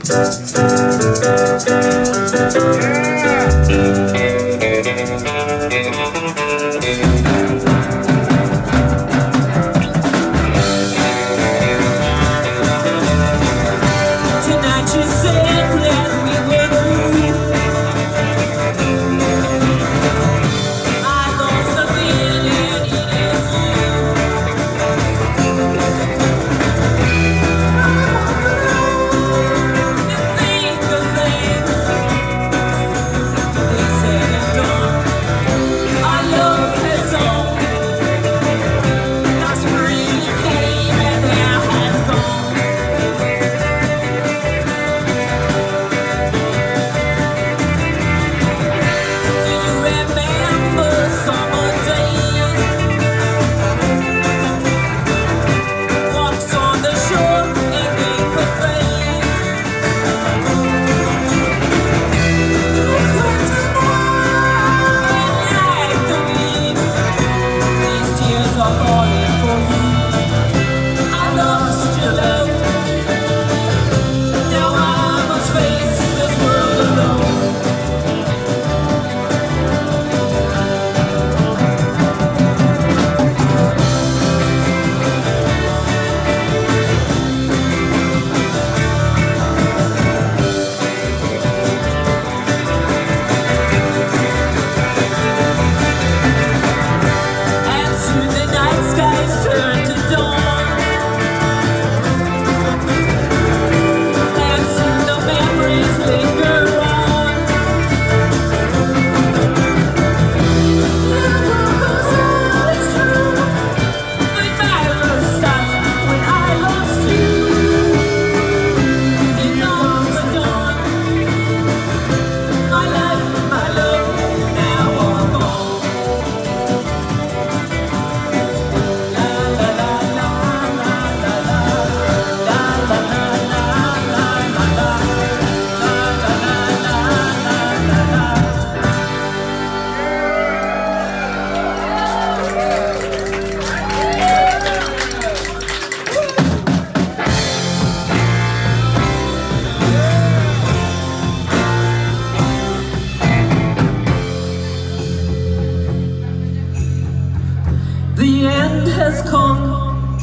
The end has come,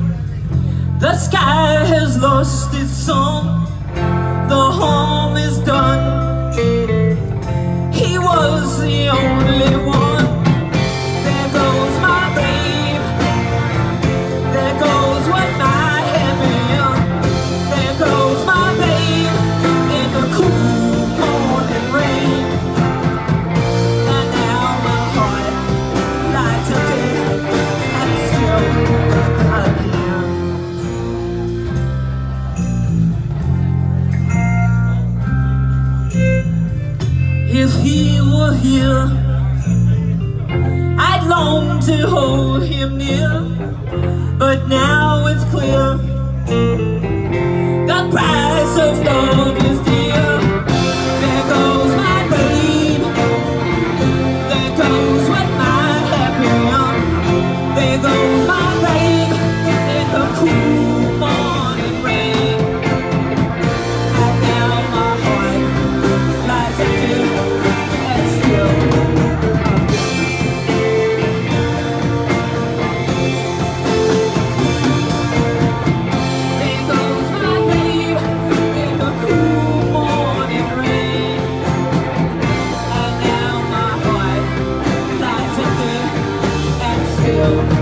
the sky has lost its song, the home is done, he was the only one. There goes my babe, there goes what I have been, there goes my babe in the cool morning rain. And now my heart lies a dead and still again. If he were here, I'd long to hold him near, but now it's clear the price of love is dear. There goes my babe, there goes what might have been, there goes my babe in the cool morning rain. And now my heart lies empty and still. There goes my babe in the cool morning rain. And now my heart lies empty and still.